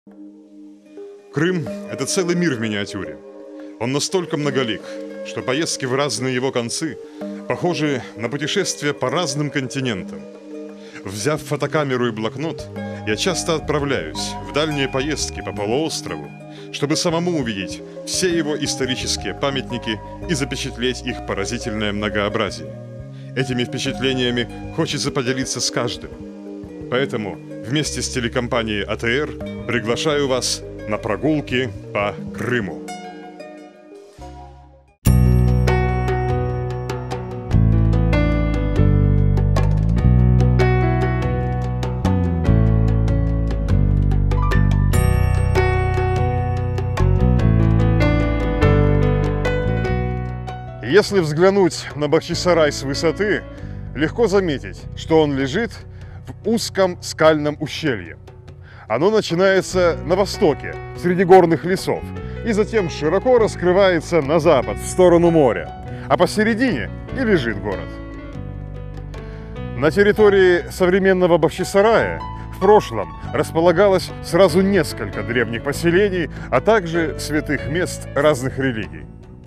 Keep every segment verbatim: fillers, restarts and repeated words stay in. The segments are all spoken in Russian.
Крым – это целый мир в миниатюре. Он настолько многолик, что поездки в разные его концы похожи на путешествия по разным континентам. Взяв фотокамеру и блокнот, я часто отправляюсь в дальние поездки по полуострову, чтобы самому увидеть все его исторические памятники и запечатлеть их поразительное многообразие. Этими впечатлениями хочется поделиться с каждым. Поэтому вместе с телекомпанией А Тэ Эр приглашаю вас на прогулки по Крыму. Если взглянуть на Бахчисарай с высоты, легко заметить, что он лежит в узком скальном ущелье. Оно начинается на востоке, среди горных лесов, и затем широко раскрывается на запад, в сторону моря, а посередине и лежит город. На территории современного Бахчисарая в прошлом располагалось сразу несколько древних поселений, а также святых мест разных религий.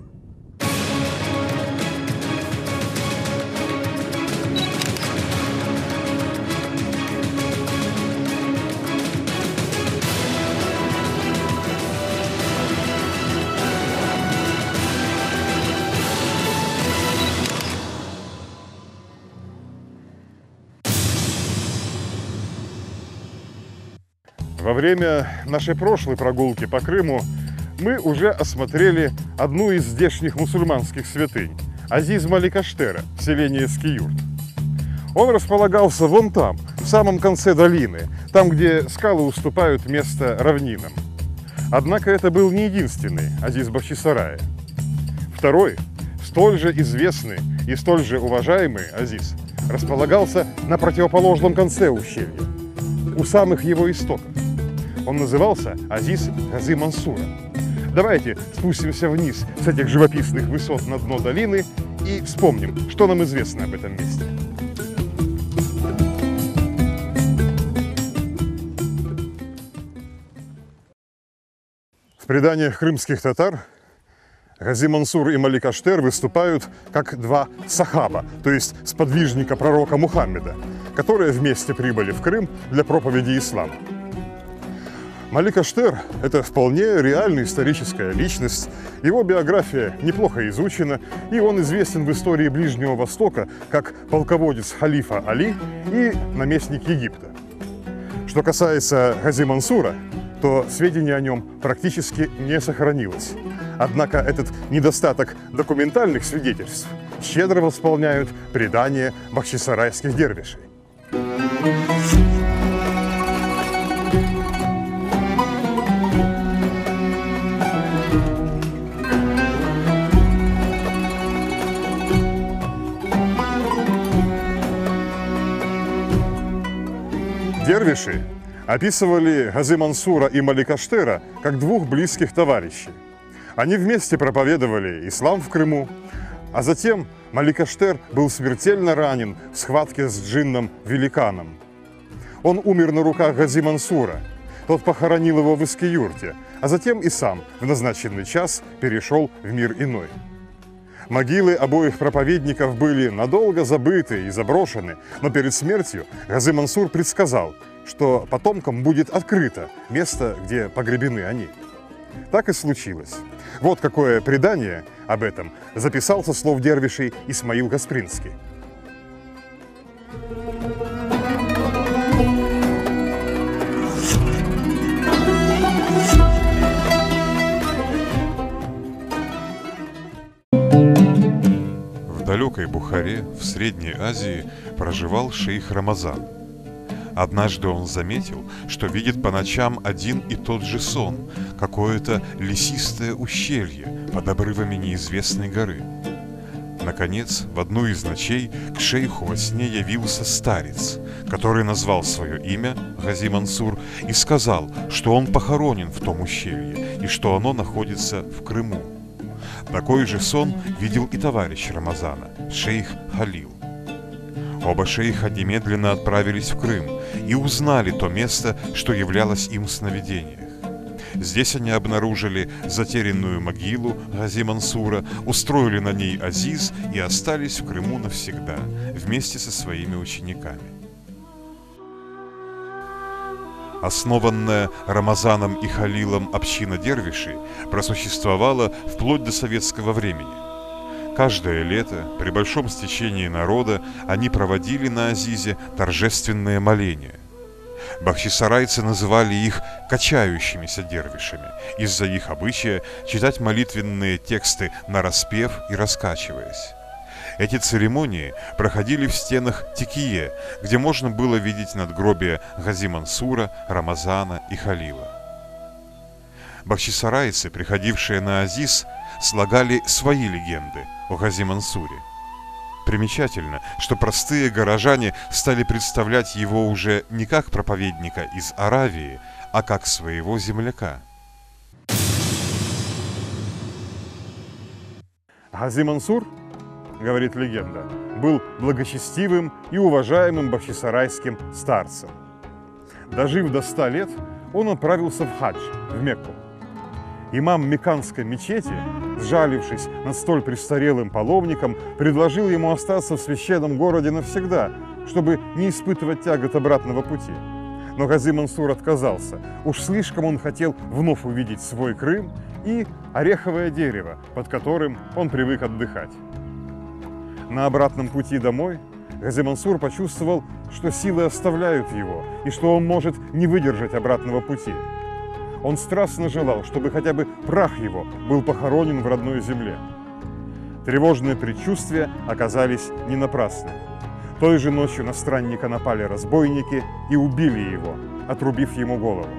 Во время нашей прошлой прогулки по Крыму мы уже осмотрели одну из здешних мусульманских святынь – Азиз Малик-Аштера в селении Эскиюрт. Он располагался вон там, в самом конце долины, там, где скалы уступают место равнинам. Однако это был не единственный Азиз Бахчисарая. Второй, столь же известный и столь же уважаемый Азиз, располагался на противоположном конце ущелья, у самых его истоков. Он назывался Азиз Гази Мансура. Давайте спустимся вниз с этих живописных высот на дно долины и вспомним, что нам известно об этом месте. В преданиях крымских татар Гази Мансур и Малик-Аштер выступают как два сахаба, то есть сподвижника пророка Мухаммеда, которые вместе прибыли в Крым для проповеди ислама. Малик-Аштер – это вполне реальная историческая личность, его биография неплохо изучена, и он известен в истории Ближнего Востока как полководец халифа Али и наместник Египта. Что касается Гази Мансура, то сведений о нем практически не сохранилось. Однако этот недостаток документальных свидетельств щедро восполняют предания бахчисарайских дервишей. Дервиши описывали Гази Мансура и Малик-Аштера как двух близких товарищей. Они вместе проповедовали ислам в Крыму, а затем Малик-Аштер был смертельно ранен в схватке с джинном-великаном. Он умер на руках Гази Мансура, тот похоронил его в Эскиюрте, а затем и сам в назначенный час перешел в мир иной. Могилы обоих проповедников были надолго забыты и заброшены, но перед смертью Гази Мансур предсказал, что потомкам будет открыто место, где погребены они. Так и случилось. Вот какое предание об этом записал со слов дервишей Исмаил Гаспринский. В далекой Бухаре, в Средней Азии, проживал шейх Рамазан. Однажды он заметил, что видит по ночам один и тот же сон, какое-то лесистое ущелье под обрывами неизвестной горы. Наконец, в одну из ночей к шейху во сне явился старец, который назвал свое имя, Гази Мансур, и сказал, что он похоронен в том ущелье и что оно находится в Крыму. Такой же сон видел и товарищ Рамазана, шейх Халил. Оба шейха немедленно отправились в Крым и узнали то место, что являлось им в сновидениях. Здесь они обнаружили затерянную могилу Гази Мансура, устроили на ней азиз и остались в Крыму навсегда, вместе со своими учениками. Основанная Рамазаном и Халилом община дервишей просуществовала вплоть до советского времени. Каждое лето, при большом стечении народа, они проводили на азизе торжественные моления. Бахчисарайцы называли их «качающимися дервишами» из-за их обычая читать молитвенные тексты нараспев и раскачиваясь. Эти церемонии проходили в стенах Текие, где можно было видеть надгробия Гази Мансура, Рамазана и Халила. Бахчисарайцы, приходившие на азиз, слагали свои легенды о Гази Мансуре. Примечательно, что простые горожане стали представлять его уже не как проповедника из Аравии, а как своего земляка. Гази Мансур, говорит легенда, был благочестивым и уважаемым бахчисарайским старцем. Дожив до ста лет, он отправился в хадж, в Мекку. Имам Мекканской мечети, сжалившись над столь престарелым паломником, предложил ему остаться в священном городе навсегда, чтобы не испытывать тягот обратного пути. Но Гази Мансур отказался. Уж слишком он хотел вновь увидеть свой Крым и ореховое дерево, под которым он привык отдыхать. На обратном пути домой Гази Мансур почувствовал, что силы оставляют его и что он может не выдержать обратного пути. Он страстно желал, чтобы хотя бы прах его был похоронен в родной земле. Тревожные предчувствия оказались не напрасны. Той же ночью на странника напали разбойники и убили его, отрубив ему голову.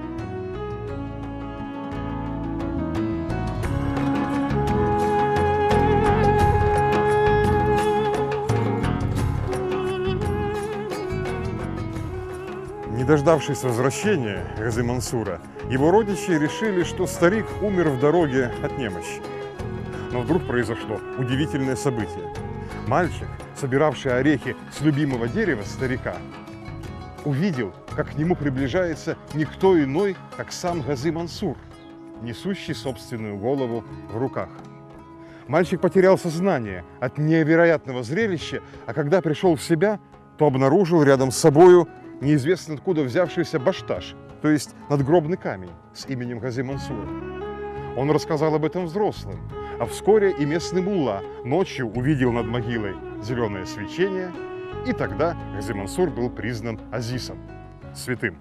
Не дождавшись возвращения Гази Мансура, его родичи решили, что старик умер в дороге от немощи. Но вдруг произошло удивительное событие. Мальчик, собиравший орехи с любимого дерева старика, увидел, как к нему приближается никто иной, как сам Гази Мансур, несущий собственную голову в руках. Мальчик потерял сознание от невероятного зрелища, а когда пришел в себя, то обнаружил рядом с собою неизвестно откуда взявшийся башташ, то есть надгробный камень с именем Гази Мансура. Он рассказал об этом взрослым, а вскоре и местный мулла ночью увидел над могилой зеленое свечение, и тогда Гази Мансур был признан азизом, святым.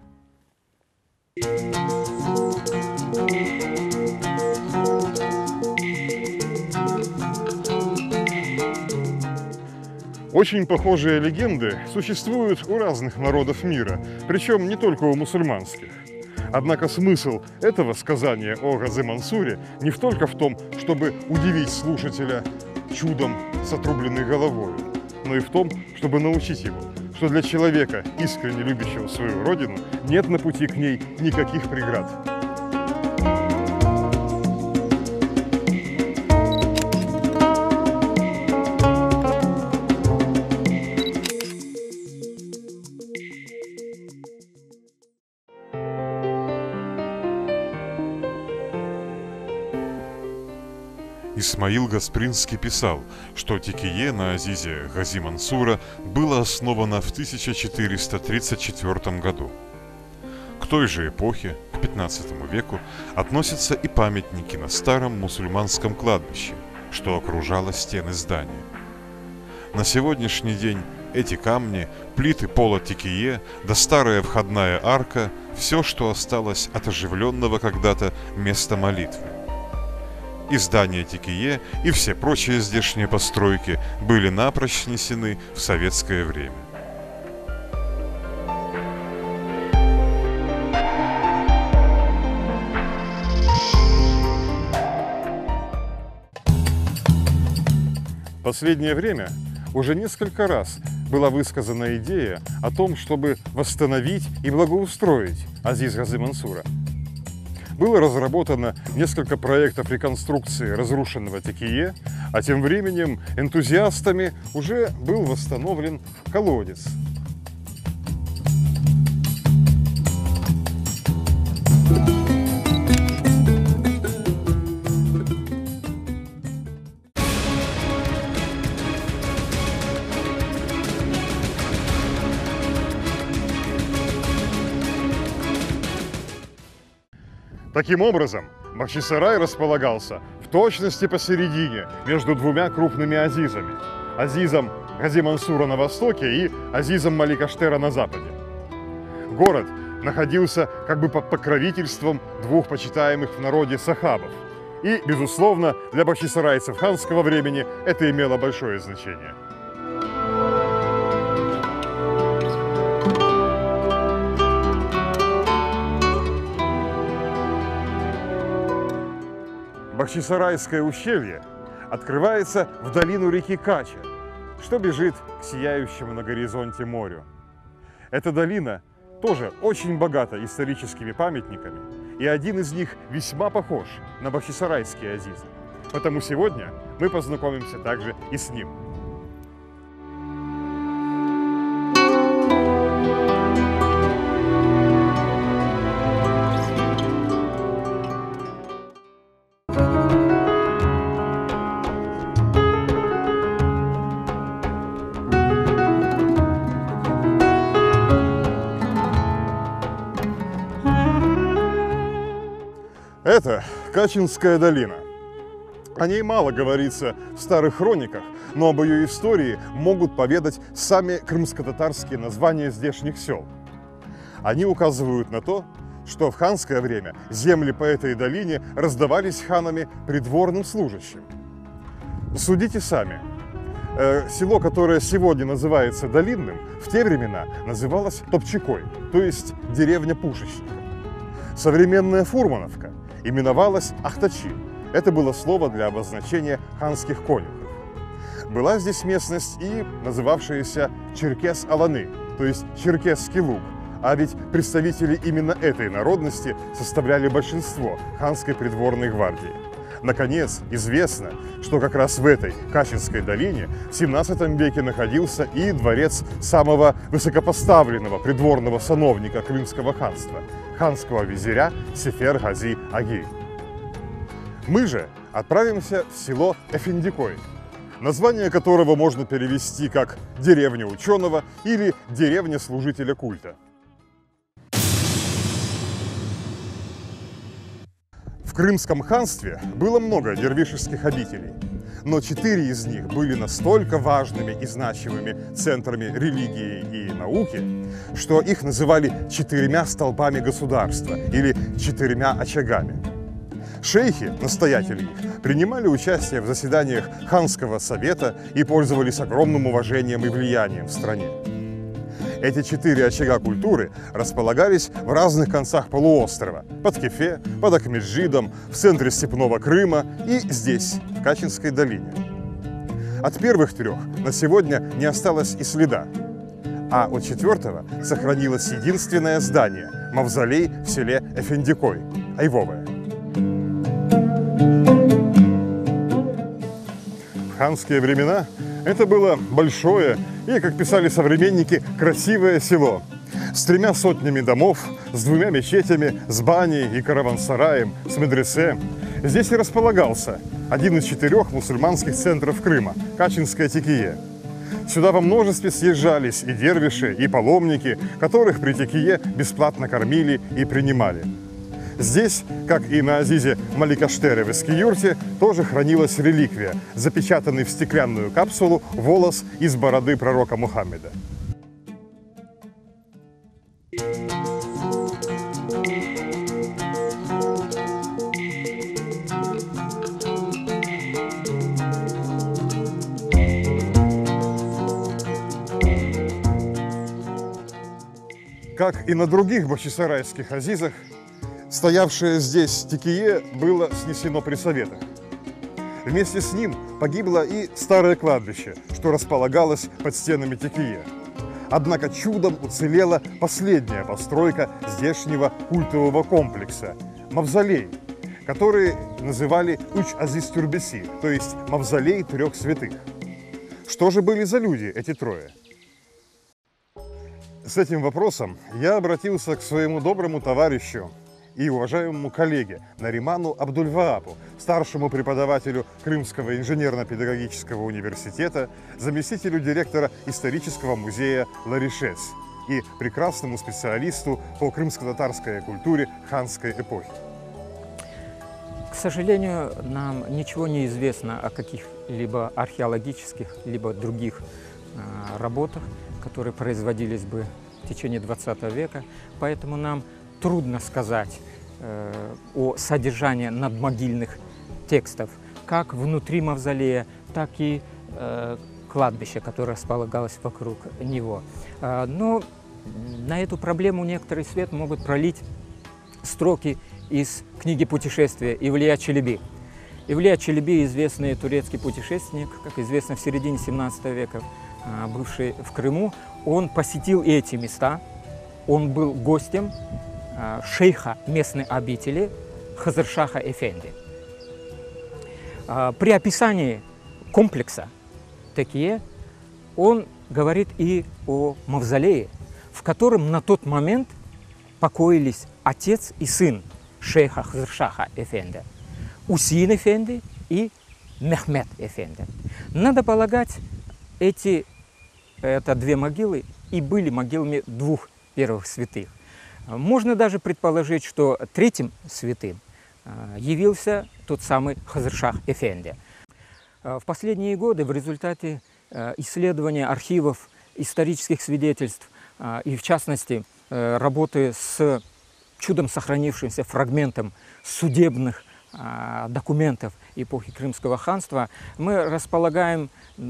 Очень похожие легенды существуют у разных народов мира, причем не только у мусульманских. Однако смысл этого сказания о Гази Мансуре не только в том, чтобы удивить слушателя чудом с отрубленной головой, но и в том, чтобы научить его, что для человека, искренне любящего свою родину, нет на пути к ней никаких преград. Исмаил Гаспринский писал, что Текие на азизе Гази Мансура было основано в тысяча четыреста тридцать четвёртом году. К той же эпохе, к пятнадцатому веку, относятся и памятники на старом мусульманском кладбище, что окружало стены здания. На сегодняшний день эти камни, плиты пола Текие, да старая входная арка – все, что осталось от оживленного когда-то места молитвы. И здание Текие, и все прочие здешние постройки были напрочь снесены в советское время. В последнее время уже несколько раз была высказана идея о том, чтобы восстановить и благоустроить азиз Гази Мансура. Было разработано несколько проектов реконструкции разрушенного Текие, а тем временем энтузиастами уже был восстановлен колодец. Таким образом, Бахчисарай располагался в точности посередине между двумя крупными азизами – азизом Гази-Мансура на востоке и азизом Маликаштера на западе. Город находился как бы под покровительством двух почитаемых в народе сахабов. И, безусловно, для бахчисарайцев ханского времени это имело большое значение. Бахчисарайское ущелье открывается в долину реки Кача, что бежит к сияющему на горизонте морю. Эта долина тоже очень богата историческими памятниками, и один из них весьма похож на бахчисарайские азизы. Потому сегодня мы познакомимся также и с ним. Это Качинская долина. О ней мало говорится в старых хрониках, но об ее истории могут поведать сами крымско-татарские названия здешних сел. Они указывают на то, что в ханское время земли по этой долине раздавались ханами придворным служащим. Судите сами. Село, которое сегодня называется Долинным, в те времена называлось Топчакой, то есть деревня пушечников. Современная Фурмановка именовалась Ахтачи. Это было слово для обозначения ханских конюхов. Была здесь местность и называвшаяся Черкес-Аланы, то есть Черкесский луг, а ведь представители именно этой народности составляли большинство ханской придворной гвардии. Наконец, известно, что как раз в этой Качинской долине в семнадцатом веке находился и дворец самого высокопоставленного придворного сановника Крымского ханства, ханского визиря Сефер-Гази-Аги. Мы же отправимся в село Эфендикой, название которого можно перевести как «деревня ученого» или «деревня служителя культа». В Крымском ханстве было много дервишеских обителей, но четыре из них были настолько важными и значимыми центрами религии и науки, что их называли четырьмя столпами государства или четырьмя очагами. Шейхи, настоятели их, принимали участие в заседаниях ханского совета и пользовались огромным уважением и влиянием в стране. Эти четыре очага культуры располагались в разных концах полуострова – под Кефе, под Акмеджидом, в центре Степного Крыма и здесь, в Качинской долине. От первых трех на сегодня не осталось и следа, а от четвертого сохранилось единственное здание – мавзолей в селе Эфендикой, Айвовое. В ханские времена это было большое и, как писали современники, красивое село с тремя сотнями домов, с двумя мечетями, с баней и караван-сараем, с медресе. Здесь и располагался один из четырех мусульманских центров Крыма – Качинская Текие. Сюда во множестве съезжались и дервиши, и паломники, которых при Текие бесплатно кормили и принимали. Здесь, как и на азизе Маликаштере в Эскиюрте, тоже хранилась реликвия, запечатанный в стеклянную капсулу волос из бороды пророка Мухаммеда. Как и на других бахчисарайских азизах, стоявшее здесь Текие было снесено при советах. Вместе с ним погибло и старое кладбище, что располагалось под стенами Текие. Однако чудом уцелела последняя постройка здешнего культового комплекса – мавзолей, который называли Уч-Азиз-Тюрбеси, то есть мавзолей трех святых. Что же были за люди эти трое? С этим вопросом я обратился к своему доброму товарищу и уважаемому коллеге Нариману Абдульваапу, старшему преподавателю Крымского инженерно-педагогического университета, заместителю директора исторического музея Ларишес и прекрасному специалисту по крымско-татарской культуре ханской эпохи. К сожалению, нам ничего не известно о каких-либо археологических, либо других э, работах, которые производились бы в течение двадцатого века, поэтому нам трудно сказать э, о содержании надмогильных текстов, как внутри мавзолея, так и э, кладбища, которое располагалось вокруг него. Э, но на эту проблему некоторый свет могут пролить строки из книги «Путешествия» Ивлия Челеби. Ивлия Челеби, известный турецкий путешественник, как известно, в середине семнадцатого века, бывший в Крыму, он посетил эти места, он был гостем шейха местной обители Хазыршаха Эфенди. При описании комплекса Текие он говорит и о мавзолее, в котором на тот момент покоились отец и сын шейха Хазыршаха Эфенди, Усейн Эфенди и Мехмед Эфенди. Надо полагать, эти это две могилы и были могилами двух первых святых. Можно даже предположить, что третьим святым явился тот самый Хазыршах Эфенди. В последние годы в результате исследования архивов, исторических свидетельств и, в частности, работы с чудом сохранившимся фрагментом судебных документов эпохи Крымского ханства, мы располагаем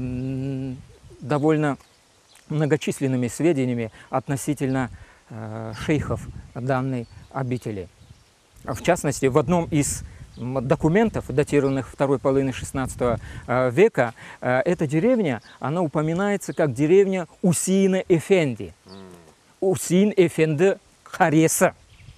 довольно многочисленными сведениями относительно шейхов данной обители. В частности, в одном из документов, датированных второй половины шестнадцатого века, эта деревня, она упоминается как деревня Усейна Эфенди. Усейн Эфенди Хареса.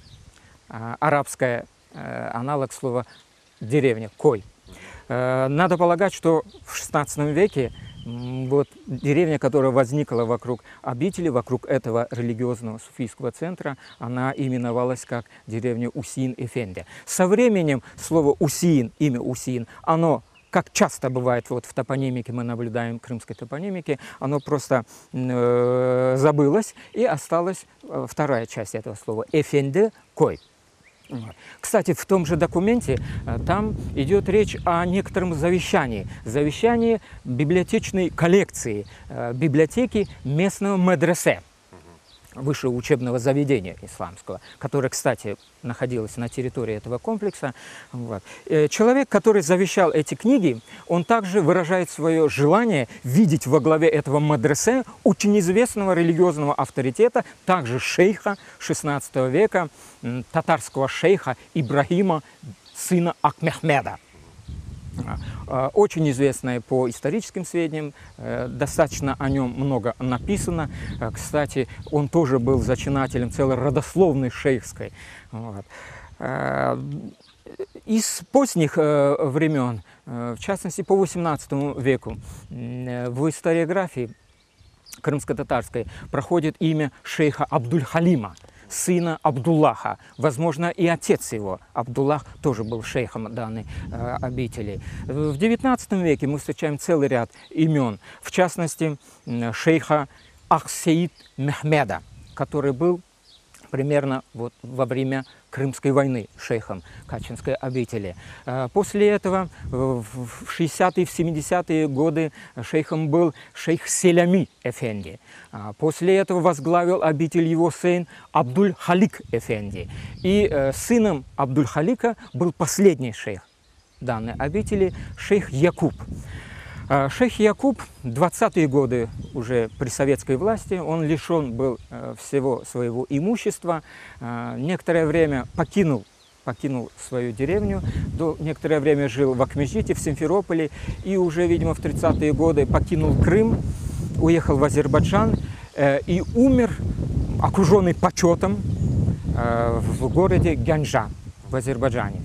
Арабская аналог слова деревня, кой. Надо полагать, что в шестнадцатом веке вот деревня, которая возникла вокруг обители, вокруг этого религиозного суфийского центра, она именовалась как деревня Усейн Эфенди. Со временем слово Усейн, имя Усейн, оно, как часто бывает вот в топонимике, мы наблюдаем в крымской топонимике, оно просто э, забылось, и осталась вторая часть этого слова Эфенди Кой. Кстати, в том же документе там идет речь о некотором завещании. Завещании библиотечной коллекции, библиотеки местного медресе, высшего учебного заведения исламского, которое, кстати, находилось на территории этого комплекса. Вот. Человек, который завещал эти книги, он также выражает свое желание видеть во главе этого медресе очень известного религиозного авторитета, также шейха шестнадцатого века, татарского шейха Ибрагима, сына Акмехмеда. Очень известное по историческим сведениям, достаточно о нем много написано. Кстати, он тоже был зачинателем целой родословной шейхской. Вот. Из поздних времен, в частности по восемнадцатому веку, в историографии крымско-татарской проходит имя шейха Абдуль-Халима, сына Абдуллаха. Возможно, и отец его, Абдуллах, тоже был шейхом данной э, обители. В девятнадцатом веке мы встречаем целый ряд имен, в частности, шейха Ахсеид Мехмеда, который был примерно вот во время Крымской войны шейхом Качинской обители. После этого в шестидесятые, в семидесятые годы шейхом был шейх Селями Эфенди. После этого возглавил обитель его сын Абдуль-Халик Эфенди. И сыном Абдуль-Халика был последний шейх данной обители, шейх Якуб. Шейх Якуб в двадцатые годы уже при советской власти, он лишен был всего своего имущества, некоторое время покинул, покинул свою деревню, до, некоторое время жил в Акмежите, в Симферополе, и уже, видимо, в тридцатые годы покинул Крым, уехал в Азербайджан и умер, окруженный почетом, в городе Гянджа в Азербайджане.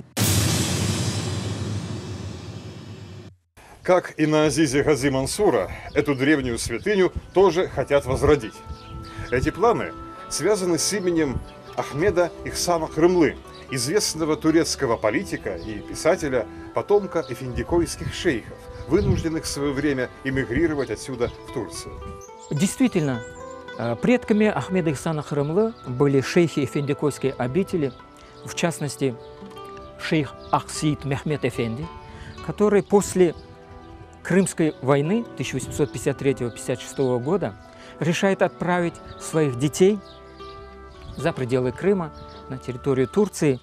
Как и на Азизе Гази Мансура, эту древнюю святыню тоже хотят возродить. Эти планы связаны с именем Ахмеда Ихсана Крымлы, известного турецкого политика и писателя, потомка эфендикойских шейхов, вынужденных в свое время эмигрировать отсюда в Турцию. Действительно, предками Ахмеда Ихсана Крымлы были шейхи эфендикойской обители, в частности, шейх Ахсид Мехмед Эфенди, который после Крымской войны тысяча восемьсот пятьдесят третьего — пятьдесят шестого года решает отправить своих детей за пределы Крыма, на территорию Турции.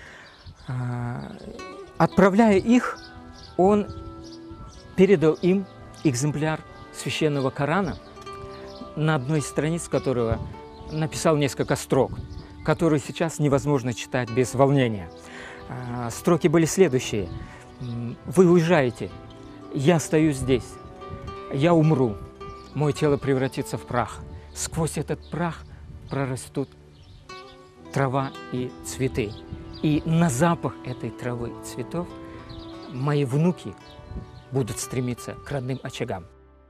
Отправляя их, он передал им экземпляр священного Корана, на одной из страниц которого написал несколько строк, которые сейчас невозможно читать без волнения. Строки были следующие. «Вы уезжаете, я остаюсь здесь, я умру, мой тело превратится в прах. Сквозь этот прах прорастут трава и цветы. И на запах этой травы и цветов мои внуки будут стремиться к родным очагам».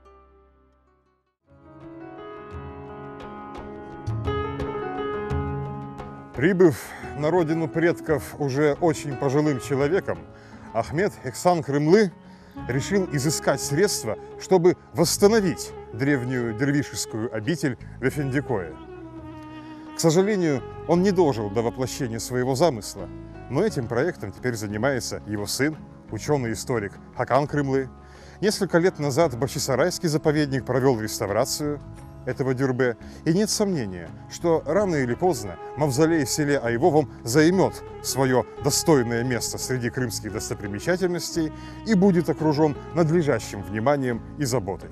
Прибыв на родину предков уже очень пожилым человеком, Ахмед Ихсан Крымлы решил изыскать средства, чтобы восстановить древнюю дервишескую обитель в Эфендикое. К сожалению, он не дожил до воплощения своего замысла, но этим проектом теперь занимается его сын, ученый-историк Хакан Крымлы. Несколько лет назад Бахчисарайский заповедник провел реставрацию этого дюрбе, и нет сомнения, что рано или поздно мавзолей в селе Айвовом займет свое достойное место среди крымских достопримечательностей и будет окружен надлежащим вниманием и заботой.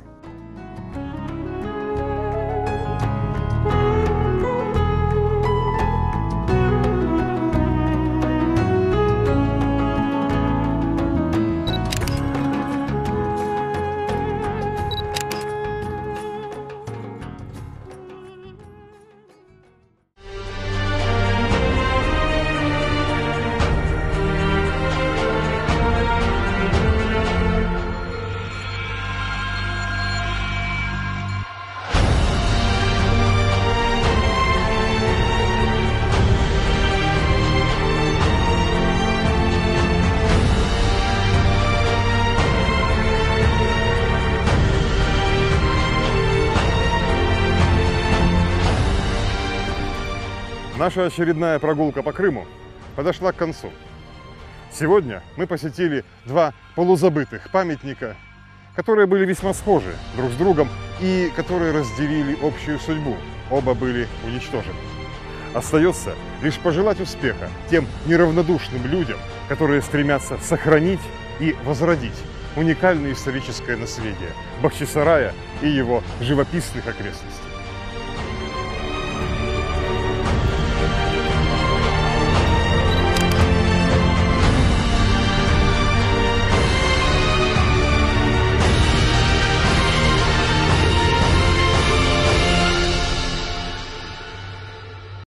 Наша очередная прогулка по Крыму подошла к концу. Сегодня мы посетили два полузабытых памятника, которые были весьма схожи друг с другом и которые разделили общую судьбу. Оба были уничтожены. Остается лишь пожелать успеха тем неравнодушным людям, которые стремятся сохранить и возродить уникальное историческое наследие Бахчисарая и его живописных окрестностей.